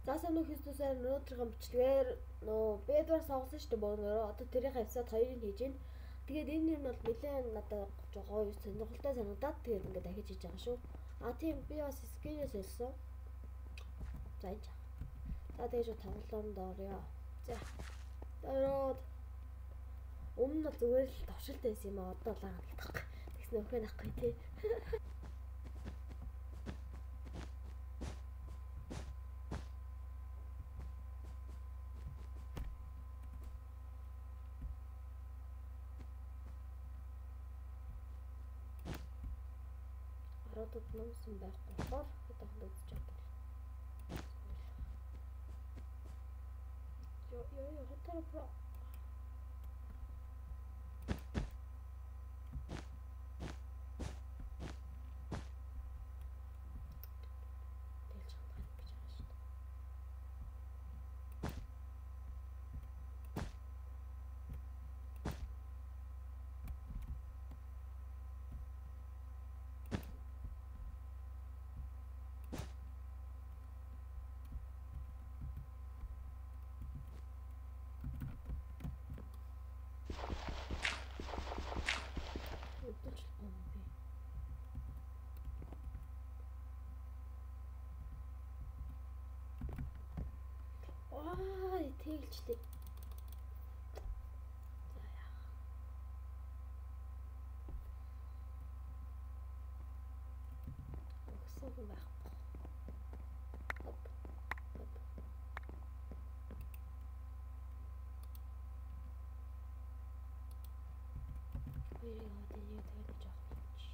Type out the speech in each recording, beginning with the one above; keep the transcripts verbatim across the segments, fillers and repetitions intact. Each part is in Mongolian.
Заасан нөх хэвчээсээр өнөөдрийн бичлэгээр нөө бэдвар сонгосон шүү дээ бөөнөрөө. Одоо тэрийг хавьсаад хоёрыг хийж гин. Тэгээд энэ юм бол нэлээд надад гоё сонирхолтой санагдаад тэгээд ингээд дахиж хийж байгаа шүү. А тийм би бас скинээс хэлсэн. За энэ. За тэгээд тоглоомд орё. За. Ороод өмнө нь зүгээр л товшилт байсан юм аа одоо л хаалгах. Тэгснэ өхөө нахгүй тий. Ороод номсон байхгүй болохоор одоо хандаж чаддаг. Йо йо йо хотор про. Аа, тэгэлжтэй. За яах. Өгсөн юм байхгүй. Хоп. Хоп. Хоёрыг хадын яг тэгээд жоох бич.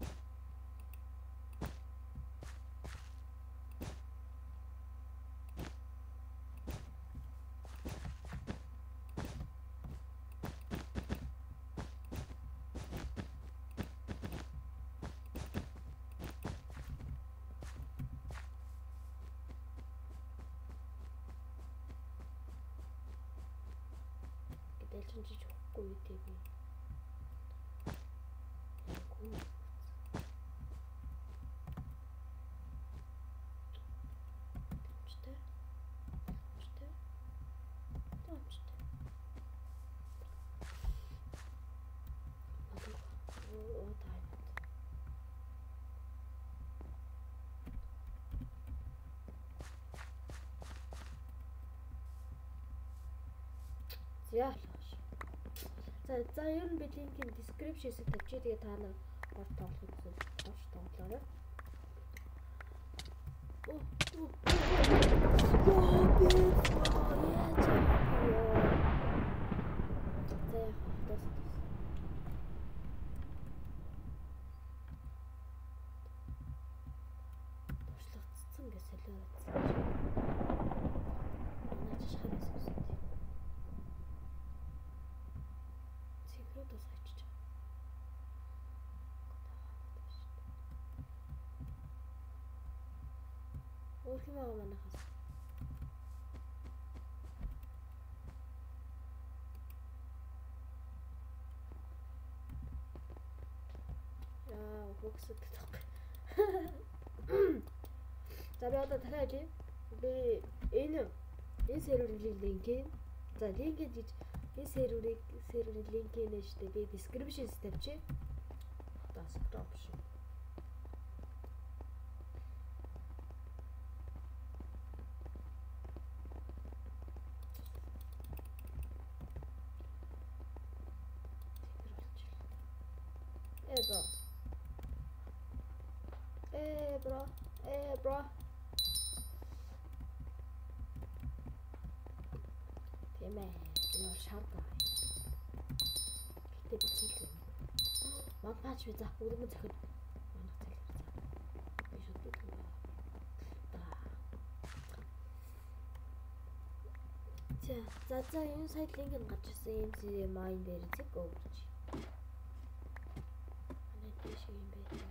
Дэлчин жиж өгөхгүй юу тийм. Гүү. Чтэй. Чтэй. Чтэй. Оо тань. За. За за ер нь би линкийг description-д тавьчих. Тэгээ та нар орд тоглох гэсэн орж тоглоорой. Оо. Оо би яа. За тас. Туршлагдсан гэж солиоцсон. Наач шахаас үсэв. Цифруудаас очиж. Өөр юм аа манайхаас. Яа, хөгсөд таг. За би одоо дахиад хэлье. Би энэ энэ серверийн линкийг за линкийг гэж энэ серверийг серверийн линкийг нэ штэ би description-д тавьчих. Desktop шүү. Э бро. Э бро. Э бро. Тэмээ. Би шарга. Гэтэ би чиглэн. Монтаж би за өргөн зөхөд. Манах цалгар за. Би шууд дүү. Да. За за за энэ сайт линк нь гарч ирсэн юм си майн дээр зэг өгч. Манай тийш юм бэ.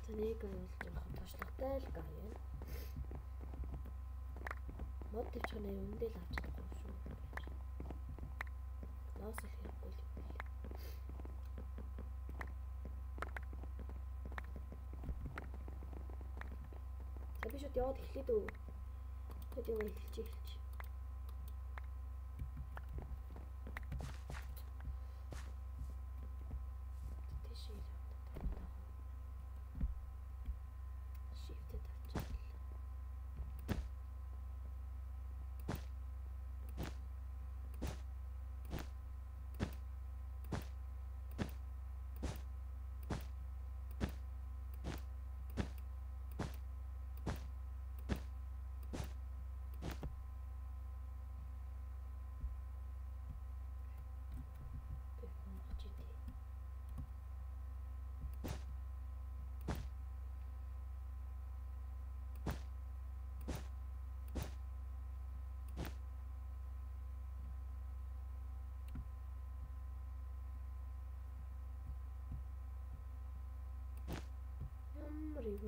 За нэг бол жоохон туршлагатай л гай юм. Мод төвчгнээ өндөө л авч чадахгүй шүү. Ноос л хэрэггүй л юм байна. За би шууд яваад эхлэе дөө. Тэд юм эхэлж эхэлж. Ямар юм бэ?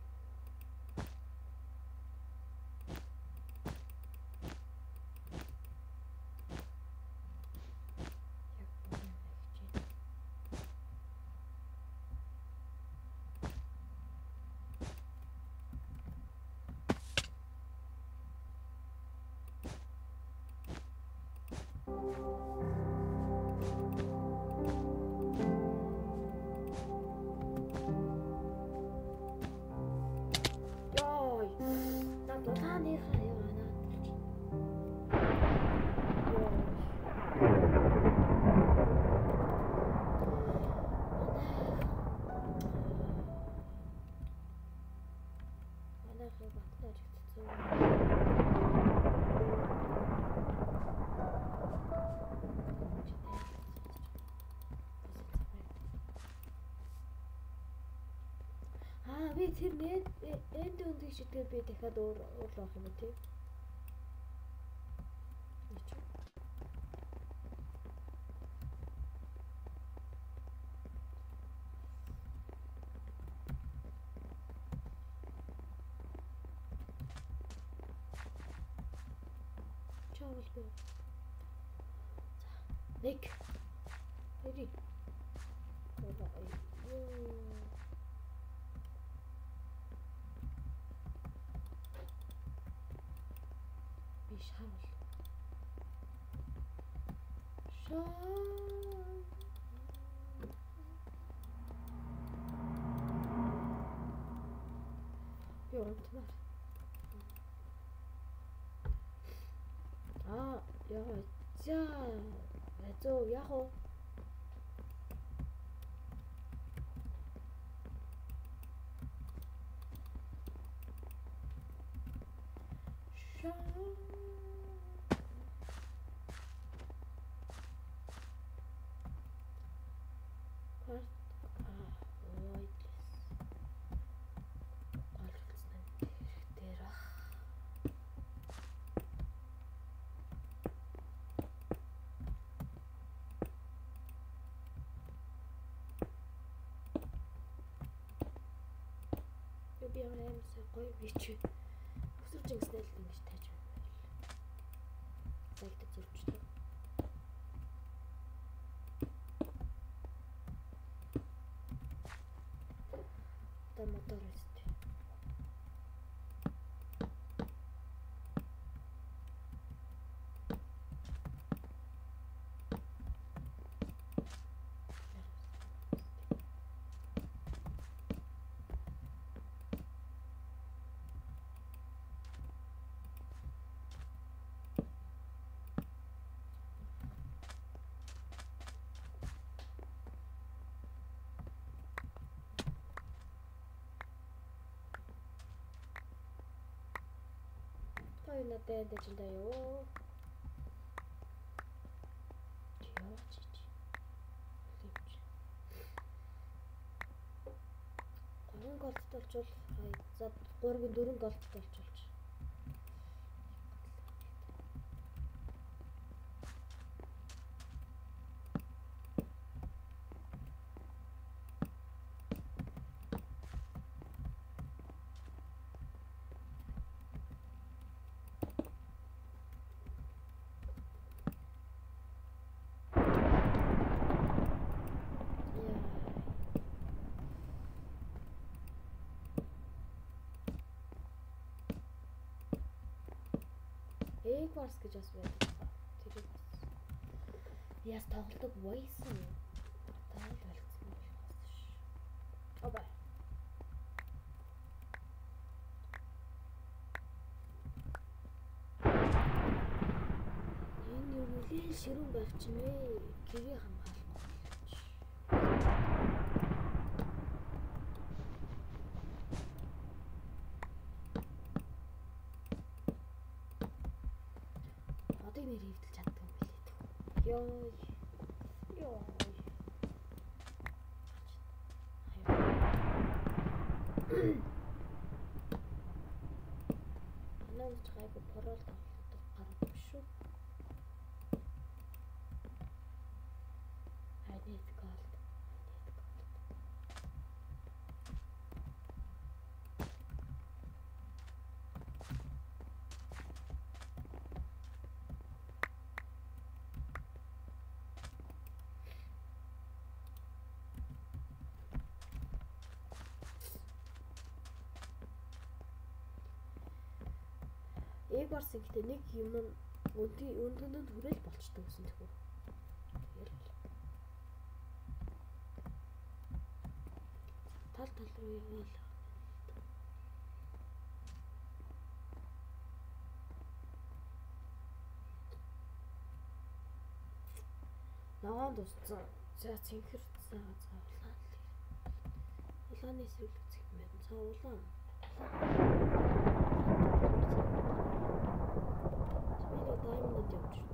Би тэр нэг энд үндийг шийдгээр би дахиад өөр өөр авах юм тий. Чаавал би. За, нэг. Хэри. Шаавал. Шаавал. Yorumlar. А, яа, за. Зөө яах вэ? Шаавал. Би ямар сайн гоё бич. Өсвөр жингснэл ингэж тааж байна. Зайд зурчтай. Та мотор өстэй. Надад энэ ч даа ёо. Яач чи. Лимч. Гурван голд болчвол за гурван дөрвөн голд болчихвол. Egg Wars гэж бас байдаг. Тэр бас яс тоглодог байсан. Таал болцсон юм шиг байна ш. Обай. Энэ юу нэлээд ширүүн байх ч юм ээ. Гэрээ хамгаалахгүй. Одоо нэр хөвдөл чаддаг юм билээ тэг. Йоо. Йоо. Анаа ч гайгүй порол тоглох гардаг шүү. I need gold. Egg Wars гэдэг нэг юм өндөнд өндөнд хүрээл болчтой гэсэн тэгвэ. Тэгэл тал тал руу явал ногоон дусцсан. За цэнхэр цаа цаавлаа. Улааны эсрэг үзэх юм байна. Цаавлаа. Чамайг даймонд явж шүү.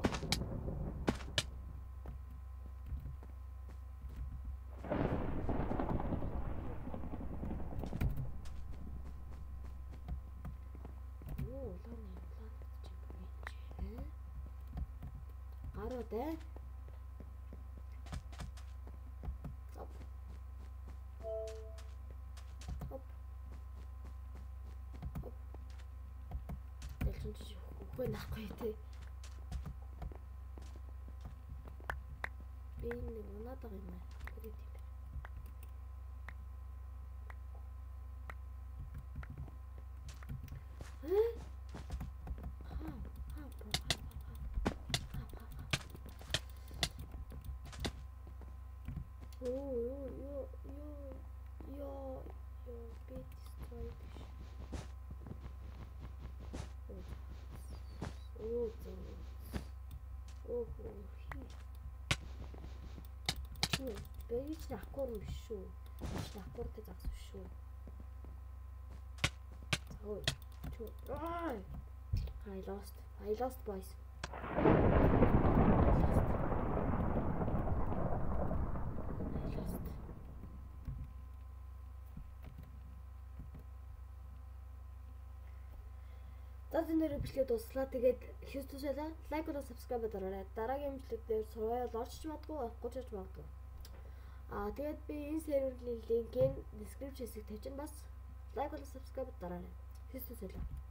Оо, улааны улаан гэж юм. Гаруу дээ. Оп. Оп. Оп. Дэлсэн чи үгүй нахгүй тий. Би нэг унаад байгаа юм аа. Тэрий тийм. Хэ? Хаа, хаа, хаа, хаа. Оо, ёо, ёо, ёо, ёо, ёо, бит строй. Оо, зөө. Оо, хи. Чүү, бэж нахгүй юм биш шүү. Нахгүй гэж загс шүү. Ой, чүү. Ай. I lost. I lost boys. За энэ бичлэг дуслаа. Тэгээд хийх зүйлээ лайк болон subscribe дараарай. Дараагийн бичлэг дээр survival орч ч магадгүй, авахгүй ч магадгүй. Аа тэгээд би энэ серверийн линкийг description хэсэгт тавьчихна бас. Лайк болон subscribe дараарай. Хийх зүйлээ.